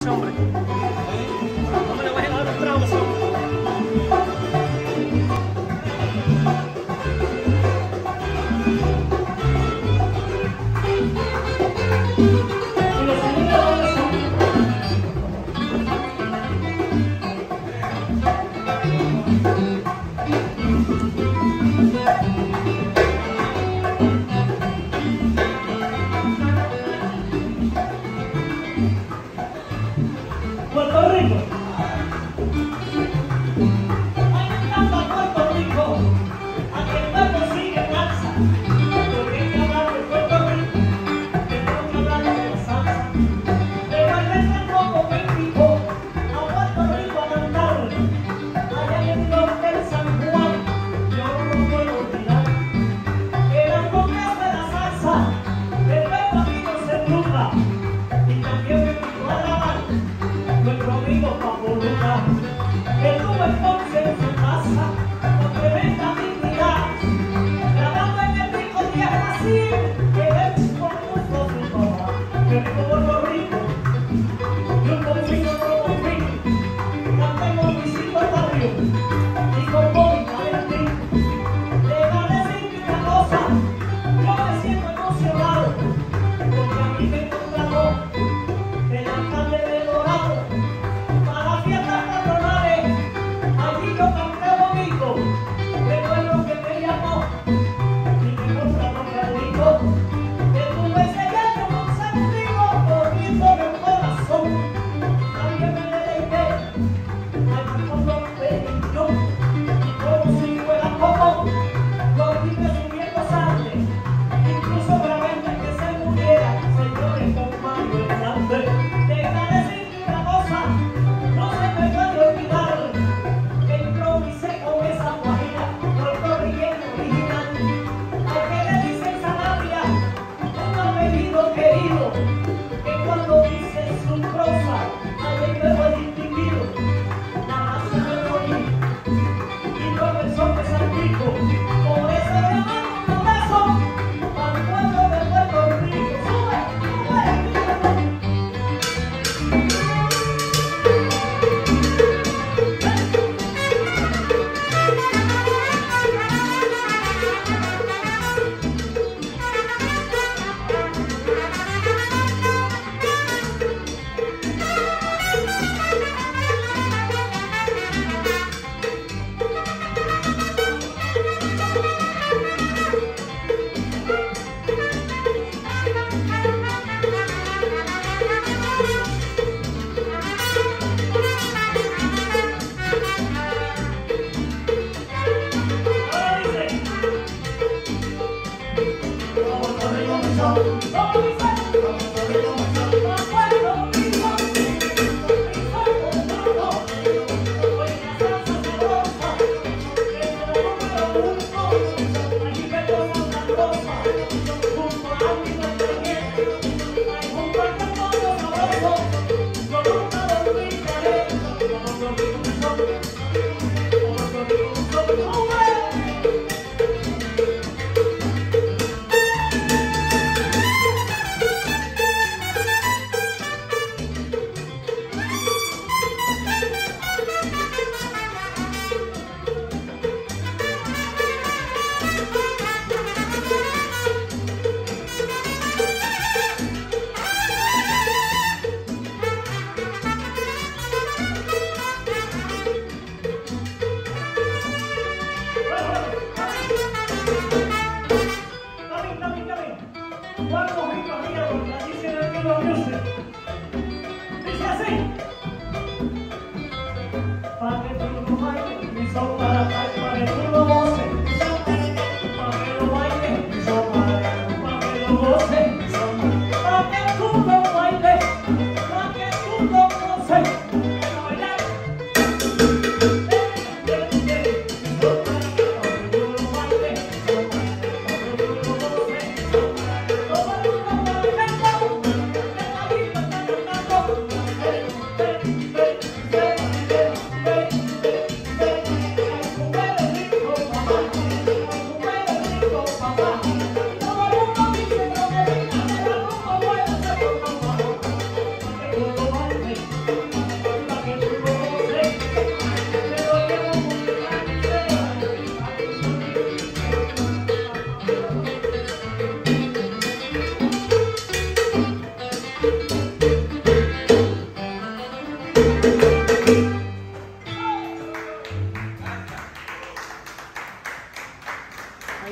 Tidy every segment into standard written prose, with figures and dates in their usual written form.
ese hombre. No me le vayan a dar los tragos a ese hombre. Puerto Rico. Ay, me encanta Puerto Rico. A que el pueblo sigue en alza. Porque hay que hablar de Puerto Rico. Que tengo que hablar de la salsa. De bailar poco México. A Puerto Rico a cantar. Allá en el norte de San Juan. Yo no puedo olvidar. Que las rocas de la salsa. El pueblo amigo se tumba. Y también me invitó a grabar. Nuestro amigo Papo Luna, que tuvo entonces en su casa con tremenda dignidad, grabando en el rico tierra así, que él con gusto su papá, que rico Puerto Rico, y un confín, otro confín, cantemos Luisito al barrio, y con Bobby Valentín. Le va a decir una cosa, yo me siento emocionado, porque a mí me contrató el alcalde de Dorado. Para fiestas patronales, allí yo canté bonito. Recuerdo que me llamó y me contrató Carlito, que tuve ese año con Santiago corriendo de corazón. También me deleité, allí con los pequeños, y como si fuera poco, los vine subiendo sangre. Incluso grabé antes que se muriera, señores, con Mario Hernández. Deja decirte una cosa. No se me puede olvidar que improvisé con esa guajira puertorriqueña original. Al que le dicen Sanabria, un apellido querido, que cuando dice su prosa, alguien me fue distinguido. Nada se me morí, y con el son de San Rico, por eso le mando un beso al pueblo de Puerto Rico. ¡Sube, sube!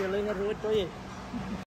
yo le dije a Roberto, oye,